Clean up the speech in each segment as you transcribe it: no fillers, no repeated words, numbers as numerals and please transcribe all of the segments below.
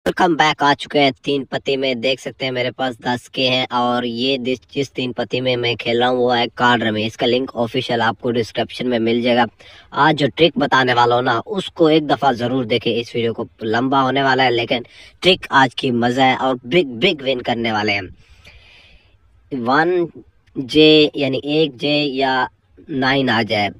Welcome back. आ चुके हैं तीन पत्ती में। देख सकते हैं मेरे पास 10 के हैं और ये जिस तीन पत्ती में मैं खेल रहा हूँ वो है कार्ड रमी। इसका लिंक ऑफिशियल आपको डिस्क्रिप्शन में मिल जाएगा। आज जो ट्रिक बताने वाला हूँ ना उसको एक दफा जरूर देखें। इस वीडियो को लंबा होने वाला है लेकिन ट्रिक आज की मजा है और बिग बिग विन करने वाले हैं। 1J यानी 1J या 9 आ जाए,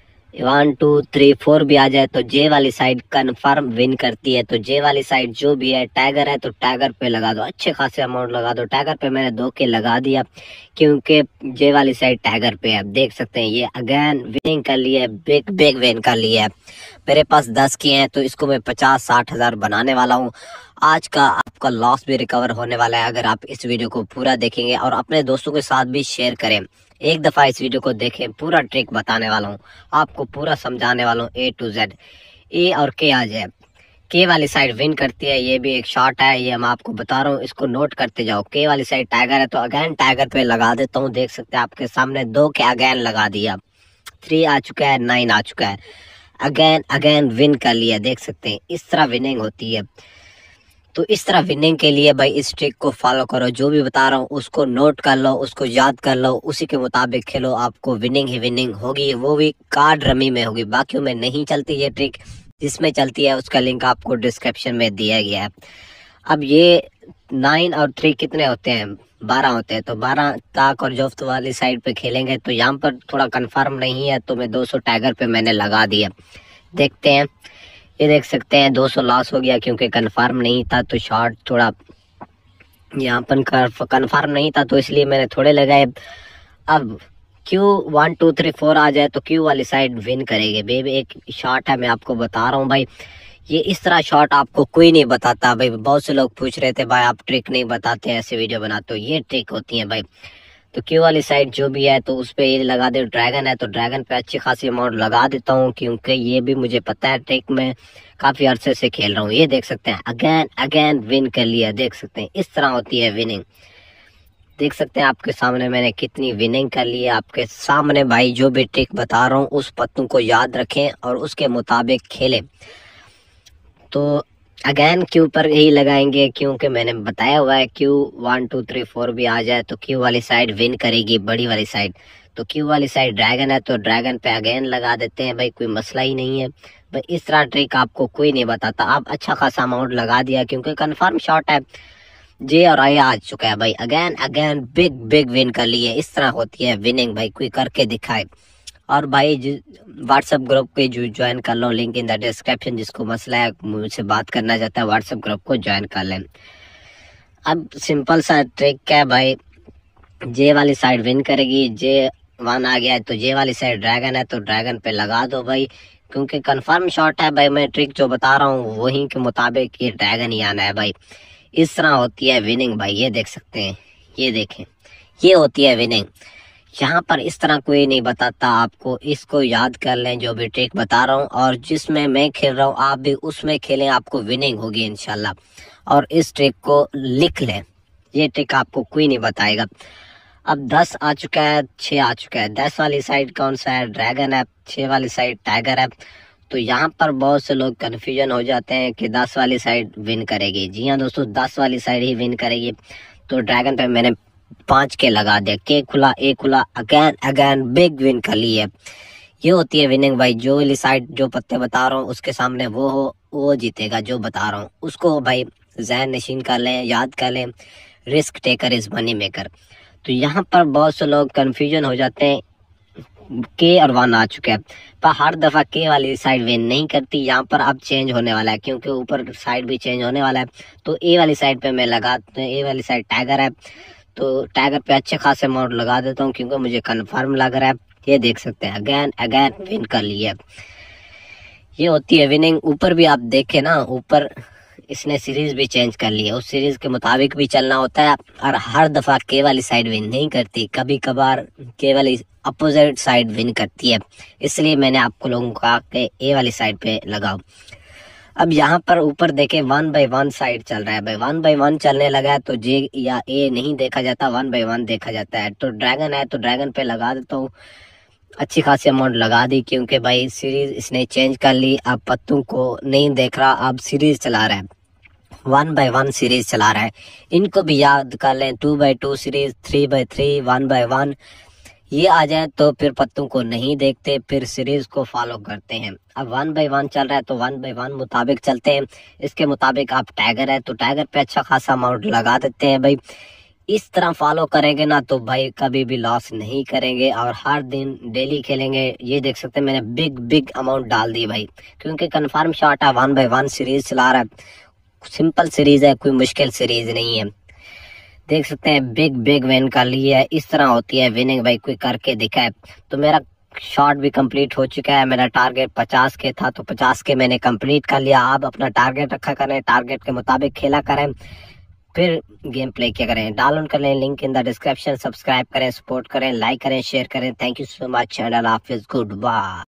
1 2 3 4 भी आ जाए तो जे वाली साइड कन्फर्म विन करती है। तो जे वाली साइड जो भी है, टैगर है तो टैगर पे लगा दो, अच्छे खासे अमाउंट लगा दो। टैगर पे मैंने 2 के लगा दिया क्योंकि जे वाली साइड टैगर पे है। देख सकते हैं ये अगेन विनिंग कर लिया है, बिग बिग विन कर लिया है। मेरे पास 10 के हैं तो इसको मैं 50-60 हजार बनाने वाला हूँ। आज का आपका लॉस भी रिकवर होने वाला है अगर आप इस वीडियो को पूरा देखेंगे और अपने दोस्तों के साथ भी शेयर करें। एक दफा इस वीडियो को देखें, पूरा ट्रिक बताने वाला हूँ, आपको पूरा समझाने वाला हूँ A to Z। ए और के आ जाए, के वाली साइड विन करती है। ये भी एक शॉट है, ये मैं आपको बता रहा हूँ, इसको नोट करते जाओ। के वाली साइड टाइगर है तो अगेन टाइगर पे लगा देता हूँ। देख सकते हैं आपके सामने 2 के अगेन लगा दिया, 3 आ चुका है, 9 आ चुका है, अगेन अगेन विन कर लिया। देख सकते हैं इस तरह विनिंग होती है। तो इस तरह विनिंग के लिए भाई इस ट्रिक को फॉलो करो, जो भी बता रहा हूँ उसको नोट कर लो, उसको याद कर लो, उसी के मुताबिक खेलो, आपको विनिंग ही विनिंग होगी। वो भी कार्ड रमी में होगी, बाकियों में नहीं चलती ये ट्रिक। जिसमें चलती है उसका लिंक आपको डिस्क्रिप्शन में दिया गया है। अब ये 9 और 3 कितने होते हैं? 12 होते हैं। तो 12 ताक और जोफ्त वाली साइड पे खेलेंगे तो यहाँ पर थोड़ा कंफर्म नहीं है तो मैं 200 टाइगर पे मैंने लगा दिया। देखते हैं, ये देख सकते हैं 200 लॉस हो गया क्योंकि कंफर्म नहीं था। तो शॉर्ट थोड़ा यहाँ पर कंफर्म नहीं था तो इसलिए मैंने थोड़े लगाए। अब क्यू 1 2 3 4 आ जाए तो क्यू वाली साइड विन करेगी। बेबी एक शॉट है, मैं आपको बता रहा हूँ भाई, ये इस तरह शॉट आपको कोई नहीं बताता भाई। बहुत से लोग पूछ रहे थे भाई आप ट्रिक नहीं बताते, ऐसे वीडियो बनाते हो, ये ट्रिक होती है भाई। तो क्यू वाली साइड जो भी है तो उस पे ये लगा दे। ड्रैगन है तो ड्रैगन पे अच्छी खासी अमाउंट लगा देता हूँ क्योंकि ये भी मुझे पता है ट्रिक में काफी अरसे से खेल रहा हूँ। ये देख सकते हैं अगेन अगेन विन कर लिया। देख सकते हैं इस तरह होती है विनिंग। देख सकते हैं आपके सामने मैंने कितनी विनिंग कर ली है आपके सामने भाई। जो भी ट्रिक बता रहा हूँ उस पत्तों को याद रखें और उसके मुताबिक खेलें। तो अगेन क्यू पर यही लगाएंगे क्योंकि मैंने बताया हुआ है क्यू 1 2 3 4 भी आ जाए तो क्यू वाली साइड विन करेगी, बड़ी वाली साइड। तो क्यू वाली साइड ड्रैगन है तो ड्रैगन पे अगेन लगा देते हैं भाई, कोई मसला ही नहीं है भाई। इस तरह ट्रिक आपको कोई नहीं बताता। आप अच्छा खासा अमाउंट लगा दिया क्योंकि कंफर्म शॉट है। जे और आई आ चुका है भाई, again again big big win कर लिए। इस तरह होती है विनिंग भाई, कोई करके दिखाए। और भाई व्हाट्सएप ग्रुप पे जो ज्वाइन कर लो, लिंक इन द डिस्क्रिप्शन। जिसको मसला है मुझसे बात करना चाहता है व्हाट्सएप ग्रुप को ज्वाइन कर लें। अब सिंपल सा ट्रिक है भाई, जे वाली साइड विन करेगी। जे 1 आ गया है तो जे वाली साइड ड्रैगन है तो ड्रैगन पे लगा दो भाई क्योंकि कंफर्म शॉट है भाई। मैं ट्रिक जो बता रहा हूँ वही के मुताबिक ये ड्रैगन ही आना है भाई। इस तरह होती है विनिंग भाई। ये देख सकते हैं, ये देखें, ये होती है विनिंग। यहाँ पर इस तरह कोई नहीं बताता आपको, इसको याद कर लें जो भी ट्रिक बता रहा हूँ। और जिसमें मैं खेल रहा हूँ आप भी उसमें खेलें, आपको विनिंग होगी इंशाल्लाह। और इस ट्रिक को लिख लें, ये ट्रिक आपको कोई नहीं बताएगा। अब 10 आ चुका है, 6 आ चुका है। 10 वाली साइड कौन सा है? ड्रैगन है। 6 वाली साइड टाइगर है। तो यहाँ पर बहुत से लोग कंफ्यूजन हो जाते हैं कि 10 वाली साइड विन करेगी। जी हाँ दोस्तों, 10 वाली साइड ही विन करेगी। तो ड्रैगन पे मैंने 5 के लगा दिया, के खुला, ए खुला, अगेन अगेन बिग विन कर ली है। ये होती है विनिंग भाई। जो वाली साइड जो पत्ते बता रहा हूँ उसके सामने वो हो, वो जीतेगा। जो बता रहा हूँ उसको भाई ज़हन नशीन कर लें, याद कर लें। Risk taker is money maker. तो यहाँ पर बहुत से लोग कंफ्यूजन हो जाते हैं। के और 1 आ चुका है पर हर दफा के वाली साइड विन नहीं करती। यहाँ पर अब चेंज होने वाला है क्योंकि ऊपर साइड भी चेंज होने वाला है। तो ए वाली साइड पे मैं लगा, ए वाली साइड टाइगर है तो टाइगर पे अच्छे खासे अमाउंट लगा देता हूँ क्योंकि मुझे कंफर्म लग रहा है। ये देख सकते हैं अगेन अगेन विन कर लिया। ये होती है विनिंग। ऊपर भी आप देखें ना, ऊपर इसने सीरीज भी चेंज कर ली है, उस सीरीज के मुताबिक भी चलना होता है। और हर दफा के वाली साइड विन नहीं करती, कभी कभार के वाली अपोजिट साइड विन करती है। इसलिए मैंने आपको लोगों को कहा कि ए वाली साइड पे लगाओ। अब यहाँ पर ऊपर देखें 1 by 1 साइड चल रहा है भाई। 1 by 1 चलने लगा है तो जे या ए नहीं देखा जाता, 1 by 1 देखा जाता है। तो ड्रैगन है तो ड्रैगन पे लगा देता हूँ, अच्छी खासी अमाउंट लगा दी क्योंकि भाई सीरीज इसने चेंज कर ली। अब पत्तों को नहीं देख रहा, अब सीरीज चला रहा है। 1x1 सीरीज चला रहा है, इनको भी याद कर लें। 2x2 सीरीज, 3x3, 1x1 ये आ जाए तो फिर पत्तों को नहीं देखते, फिर सीरीज को फॉलो करते हैं। अब 1x1 चल रहा है तो 1x1 मुताबिक चलते हैं। इसके मुताबिक आप टाइगर है तो टाइगर पे अच्छा खासा अमाउंट लगा देते हैं भाई। इस तरह फॉलो करेंगे ना तो भाई कभी भी लॉस नहीं करेंगे और हर दिन डेली खेलेंगे। ये देख सकते हैं मैंने बिग अमाउंट डाल दी भाई, क्योंकि कंफर्म शॉट है, 1x1 सीरीज चला रहा है। सिंपल सीरीज है, कोई मुश्किल सीरीज नहीं है। देख सकते हैं बिग विन कर ली है। इस तरह होती है विनिंग भाई, कोई करके दिखा है। तो मेरा शॉट भी कंप्लीट हो चुका है। मेरा टारगेट 50 के था तो 50 के मैंने कंप्लीट कर लिया। आप अपना टारगेट रखा करें, टारगेट के मुताबिक खेला करें, फिर गेम प्ले किया करें। डाउनलोड कर लें, link in the description. Subscribe करें, सपोर्ट करें, लाइक करें, शेयर करें। Thank you so much and अल्लाह हाफिज, गुड बाय।